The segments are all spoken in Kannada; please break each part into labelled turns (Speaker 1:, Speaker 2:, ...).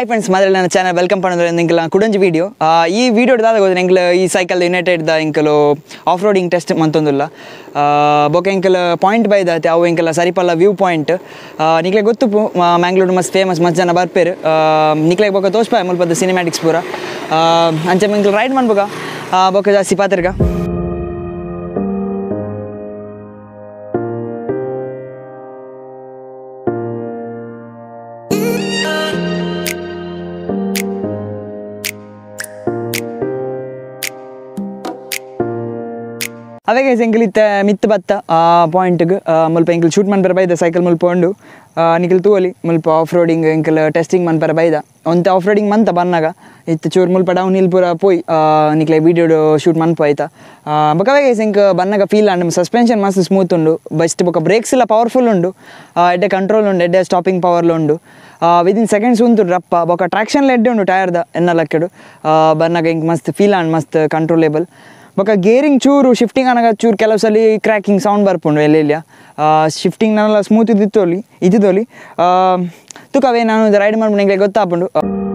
Speaker 1: Hi friends, madala ನನ್ನ ಚಾನೆಲ್ ವೆಲ್ಕಮ್ ಪಣ್ಣದ್ರೆ ನಿಂಕಲ ಕುಡಂಜಿ ವಿಡಿಯೋ ಈ ವಿಡಿಯೋ ದಾದ ಗೊತ್ತು ನಿಂಕಲ ಈ ಸೈಕಲ್ ಯುನೈಟೆಡ್ ದ ಇಂಕಲು ಆಫ್ ರೋಡಿಂಗ್ ಟೆಸ್ಟ್ ಮಂತೊಂದುಲ್ಲ ಬೊಕ ಇಂಕಲ ಪಾಯಿಂಟ್ ಬೈ ದಾತೆ ಅವು ಇಂಕಲ ಸರಿಪಲ್ಲ ವ್ಯೂ ಪಾಯಿಂಟ್ ನಿಕ್ಲೆ ಗೊತ್ತು ಮ್ಯಾಂಗ್ಳೂರ್ ಮಸ್ತ್ ಫೇಮಸ್ ಮಸ್ತ್ ಜನ ಬರ್ಪೇರು ನಿಕ್ಲೆ ಬೊಕ ತೋಸ್ಪಾಯ ಮುಲ್ಪದ ಸಿನಿಮ್ಯಾಟಿಕ್ಸ್ ಪೂರ ಅಂಚೆ ಇಂಕಲ್ ರೈಡ್ ಮಾಡ್ಬೋಗ ಬೊಕ ಜಾಸ್ತಿ ಪಾತಿರ್ಗ ಅದೇ ಗೈಸ್ ಎಂಕಲ್ ಇತ್ತ ಮಿತ್ತು ಬತ್ತ ಪಾಯಿಂಟ್ಗೆ ಮುಲ್ಪ ಎಂಕಲ್ ಶೂಟ್ ಮನ್ಪರ ಬೈದ ಸೈಕಲ್ ಮುಲ್ಪ ಉಂಡು ನಿಖಲ್ ತೂವಲಿ ಮುಲ್ಪ ಆಫ್ ರೋಡಿಂಗ್ ಎಂಕಲ್ ಟೆಸ್ಟಿಂಗ್ ಮನ್ಪರ ಬೈದ ಒಂತ ಆಫ್ ರೋಡಿಂಗ್ ಮಂತ ಬನ್ನಾಗ ಇತ್ತು ಚೂರು ಮುಲ್ಪ ಡೌನ್ ಹಿಲ್ ಪೂರ ಪೋಯ್ ನಿಕ್ಲೆ ವೀಡಿಯೋ ಶೂಟ್ ಮನ್ಪ ಆಯ್ತಾ ಬೊಕ ಗೈಸ್ ಎಂಕ ಬನ್ನಾಗ ಫೀಲ್ ಅಂಡ್ ಸಸ್ಪೆನ್ಷನ್ ಮಸ್ತ್ ಸ್ಮೂತ್ ಉಂಡು ಬೆಸ್ಟ್ ಬೊಕ ಬ್ರೇಕ್ಸ್ ಎಲ್ಲ ಪವರ್ಫುಲ್ ಉಂಡು ಎಡ್ಡೆ ಕಂಟ್ರೋಲ್ ಉಂಡು ಎಡ್ಡೆ ಸ್ಟಾಪಿಂಗ್ ಪವರ್ಲು ಉಂಡು ವಿದಿನ್ ಸೆಕೆಂಡ್ಸ್ ಉಂಟು ರಪ್ಪ ಬೊಕ ಟ್ರಾಕ್ಷನ್ ಎಡ್ಡೆ ಉಂಡು ಟಯರ್ದ ಎನ್ನಲಕ್ಕೆಡು ಬನ್ನಾಗ ಇಂಕ್ ಮಸ್ತ್ ಫೀಲ್ ಅಂಡ್ ಮಸ್ತ್ ಕಂಟ್ರೋಲೇಬಲ್ ಬೊಕ ಗೇರಿಂಗ್ ಚೂರು ಶಿಫ್ಟಿಂಗ್ ಅನ್ನಾಗ ಚೂರು ಕೆಲವು ಸಲ ಕ್ರ್ಯಾಕಿಂಗ್ ಸೌಂಡ್ ಬರ್ಪುಂಡು ಎಲ್ಲೆಲ್ಲ ಶಿಫ್ಟಿಂಗ್ ನಾನೆಲ್ಲ ಸ್ಮೂತ್ ಇದ್ದಿದ್ದೋಲಿ ತುಕವೇ ನಾನು ರೈಡ್ ಮಾಡ್ಬಿಟ್ಟು ನಿಂಗೆ ಗೊತ್ತಾಪುಂಡು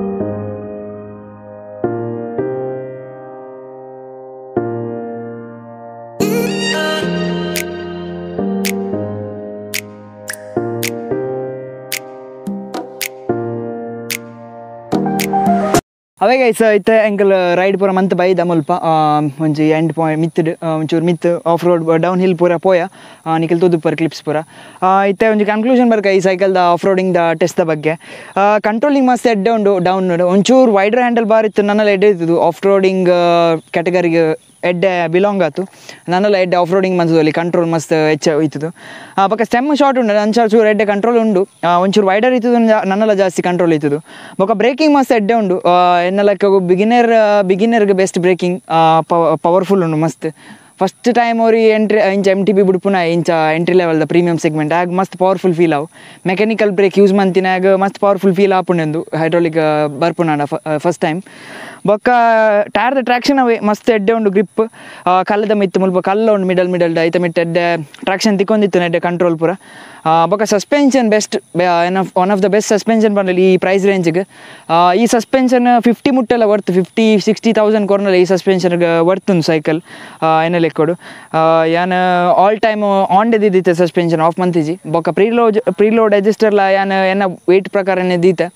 Speaker 1: ಅವೇ ಗೈಸ್ ಇತ್ತೆ ಎಂಕಲ್ ರೈಡ್ ಪೂರ ಮಂತ್ ಬೈದ ಮುಲ್ಪ ಒಂಜಿ ಎಂಡ್ ಪಾಯಿಂಟ್ ಮಿತ್ತುಡು ಒಂಚೂರು ಮಿತ್ತು ಆಫ್ ರೋಡ್ ಡೌನ್ ಹಿಲ್ ಪೂರ ಪೋಯ ನಿಖಿಲ್ ತೂದು ಪರ್ ಕ್ಲಿಪ್ಸ್ ಪೂರ ಇತ್ತೆ ಒಂಜಿ ಕನ್ಕ್ಲೂಷನ್ ಬರ್ಕ ಈ ಸೈಕಲ್ದ ಆಫ್ ರೋಡಿಂಗ್ದ ಟೆಸ್ಟ್ ಬಗ್ಗೆ ಕಂಟ್ರೋಲಿಂಗ್ ಮಸ್ತ್ ಎಡ್ಡೆ ಉಂಡು ಡೌನ್ ಒಂಚೂರು ವೈಡರ್ ಹ್ಯಾಂಡಲ್ ಬಾರ್ ಇತ್ತು ನನ್ನೆಲ್ಲ ಎಡ್ಡೆ ಇತ್ತು ಆಫ್ ರೋಡಿಂಗ್ ಕ್ಯಾಟಗರಿಗೆ ಎಡ್ಡೆ ಬಿಲಾಂಗ್ ಆಯ್ತು ನನ್ನೆಲ್ಲ ಎಡ್ಡೆ ಆಫ್ ರೋಡಿಂಗ್ ಮಂತದಲ್ಲಿ ಕಂಟ್ರೋಲ್ ಮಸ್ತ್ ಹೆಚ್ಚು ಇತ್ತು ಬೊಕ ಸ್ಟೆಮ್ ಶಾರ್ಟ್ ಉಂಡು ನನ್ನ ಚೂರು ಎಡ್ಡೆ ಕಂಟ್ರೋಲ್ ಉಂಡು ಒಂಚೂರು ವೈಡರ್ ಇತ್ತು ನನ್ನೆಲ್ಲ ಜಾಸ್ತಿ ಕಂಟ್ರೋಲ್ ಇತ್ತು ಬೊಕ ಬ್ರೇಕಿಂಗ್ ಮಸ್ತ್ ಎಡ್ಡೆ ಉಂಡು ಎನ್ನಲಕ್ಕೆ ಬಿಗಿನರ್ಗೆ ಬೆಸ್ಟ್ ಬ್ರೇಕಿಂಗ್ ಪವರ್ಫುಲ್ ಉಂಡು ಮಸ್ತ್ ಫಸ್ಟ್ ಟೈಮ್ ಅವ್ರಿಗೆ ಇಂಚ MTB ಬಿಡ್ಪುನ ಇಂಚ ಎಂಟ್ರಿ ಲೆವೆಲ್ದ ಪ್ರೀಮಿಯಮ್ ಸೆಗ್ಮೆಂಟ್ ಆಗ ಮಸ್ತ್ ಪವರ್ಫುಲ್ ಫೀಲ್ ಆವು ಮೆಕ್ಯಾನಿಕಲ್ ಬ್ರೇಕ್ ಯೂಸ್ ಮಂತಿನಾಗ ಮಸ್ತ್ ಪವರ್ಫುಲ್ ಫೀಲ್ ಆಪುಂಡೆಂದು ಹೈಡ್ರಾಲಿಕ್ ಬರ್ಪುನಾಡ ಫಸ್ಟ್ ಟೈಮ್ ಬೊಕ್ಕ ಟೈರ್ದ ಟ್ರಾಕ್ಷನ್ ಅವೇ ಮಸ್ತ್ ಎಡ್ಡೆ ಉಂಡು ಗ್ರಿಪ್ ಕಲ್ಲದ ಮಿತ್ತು ಮುಲ್ಪ ಕಲ್ಲ ಉಂಡು ಮಿಡಲ್ ಐತ ಮಿಟ್ಟು ಎಡ್ಡೆ ಟ್ರಾಕ್ಷನ್ ತಿಕ್ಕೊಂದಿತ್ತು ಎಡ್ಡೆ ಕಂಟ್ರೋಲ್ ಪೂರ ಬೊಕ್ಕ suspension best one of the best suspension ಬಂದಲ್ಲಿ ಈ ಪ್ರೈಸ್ ರೇಂಜ್ಗೆ ಈ ಸಸ್ಪೆನ್ಷನ್ 50 ಮುಟ್ಟೆಲ್ಲ ವರ್ತ್ 50-60,000 ಕೊರ್ನಲ್ಲ ಈ ಸಸ್ಪೆನ್ಷನ್ಗೆ ವರ್ತ್ ಉಂದು ಸೈಕಲ್ ಏನ ಲೆಕ್ಕೋಡು ಯಾನು ಆಲ್ ಟೈಮ್ ಆನ್ ದಿದ್ದಿತ್ತೆ ಸಸ್ಪೆನ್ಷನ್ ಆಫ್ ಮಂತಿಜಿ ಬೊಕ್ಕ ಪ್ರೀಲೋಡ್ ಅಡ್ಜಸ್ಟರ್ಲ ಯಾನು ಏನ ವೆಯ್ಟ್ ಪ್ರಕಾರ ದೀತೆ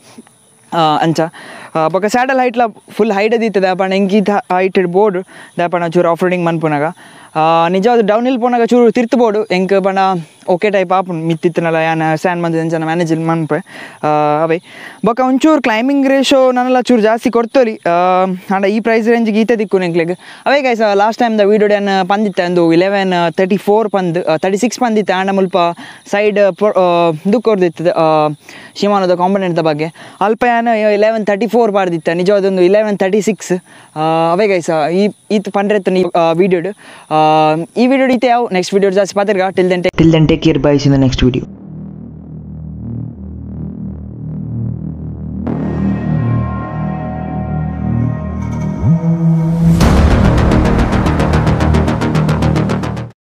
Speaker 1: ಅಂಚ ಬೊಕ್ಕ ಸ್ಯಾಡಲ್ ಹೈಟ್ಲ ಫುಲ್ ಹೈಟ್ ದೀತದೆ ದಾಪಣ ಎಂಕೀತ ಹೈಟೆಡ್ ಬೋರ್ಡ್ ದಾಪಣ ಚೂರು ಆಫ್ ರೋಡಿಂಗ್ ಮನ್ಪುನಾಗ ನಿಜವಾದ ಡೌನ್ ಹಿಲ್ ಪೋನಾಗ ಚೂರು ತಿರ್ತ್ಬೋಡು ಎಂಕ್ ಬಣ ಓಕೆ ಟೈಪ್ ಆಪುಂಡು ಮಿತ್ತಿತ್ತನಲ್ಲ ಯಾನ ಸ್ಟ್ಯಾಂಡ್ ಮಂದಿ ಎಂಚನ ಮ್ಯಾನೇಜ್ ಮನ್ಪೆ ಅವೇ ಬೊಕ್ಕ ಒಂಚೂರು ಕ್ಲೈಂಬಿಂಗ್ ರೇಷೋ ನನ್ನೆಲ್ಲ ಚೂರು ಜಾಸ್ತಿ ಕೊಡ್ತೋಲಿ ಅಂಡ ಈ ಪ್ರೈಸ್ ರೇಂಜ್ಗೆ ಈತ ದಿಕ್ಕು ನೆಂಕ್ಲೆಗ್ ಅವೇ ಗೈಸ್ ಲಾಸ್ಟ್ ಟೈಮ್ ದ ವೀಡಿಯೋ ಏನು ಪಂದಿತ್ತೆ ಒಂದು 11:34 ಪಂದ್ 36 ಪಂದಿತ್ತೆ ಆಂಡ ಮುಲ್ಪ ಸೈಡ್ ದುಃಖ ಹೊಡೆದಿತ್ತು ಶಿಮಾನೋದ ಕಾಂಪೊನೆಂಟ್ದ ಬಗ್ಗೆ ಅಲ್ಪ ಏನು 11:34 ಬಾರ್ದಿತ್ತೆ ನಿಜವಾದೊಂದು 11:36 ಅವೇ ಗೈಸ್ ಈತ್ ಪಂಡ್ರೆತ್ತ ವೀಡಿಯೋಡು ಈ ವಿಡಿಯೋ ಇತ್ತೆ ಯಾವ ನೆಕ್ಸ್ಟ್ ವಿಡಿಯೋ ಜಾಸ್ತಿ ಪಾತಿರ್ಗ till then take care bye in the next video.